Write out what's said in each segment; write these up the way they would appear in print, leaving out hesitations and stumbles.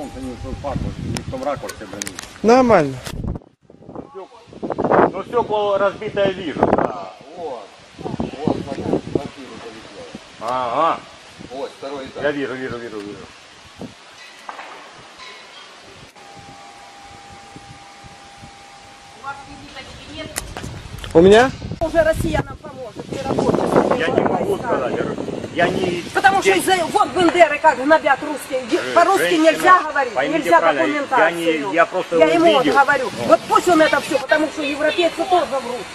солнце, не в тот факел, не в том ракурсе, блин. Нормально. Ну стекло разбитое вижу, да. Вот, вот, смотри, квартиру полетела. Ага. Вот, второй этаж. Я вижу. У вас визиточки нет? У меня? Уже Россия нам поможет, не работает. Я не могу сказать. Я не... Потому что вот бандеры как гнобят русские. По-русски нельзя говорить, поймите нельзя правильно, документацию. я просто Я ему вот увидел. говорю. Вот пусть он это все, потому что европейцы тоже врут.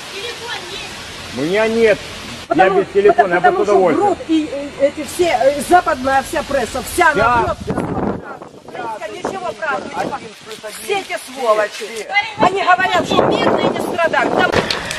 У меня нет. Я без телефона, я без потому что удовольствия. врут и эти все, западная вся пресса, вся наврет. Ничего правда. Все эти сволочи. Они говорят, что бедные не страдают. Там...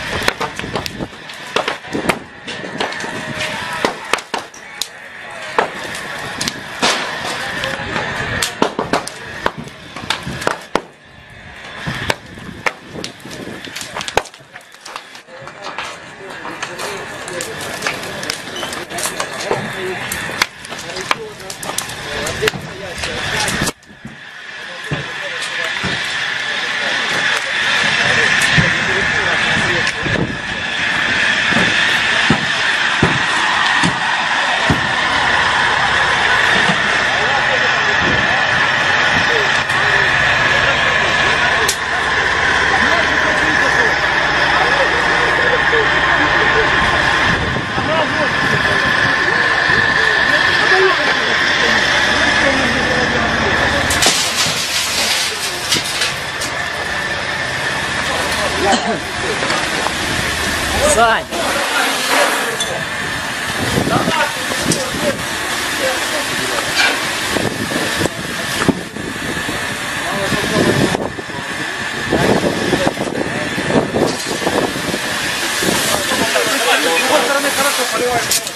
Сань! С другой стороны хорошо поливаешь.